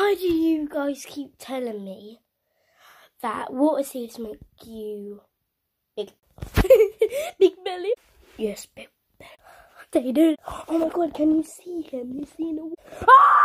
Why do you guys keep telling me that water seeds make you big? Big belly? Yes, big belly. They do. Oh my god, can you see him? You see him? Ah!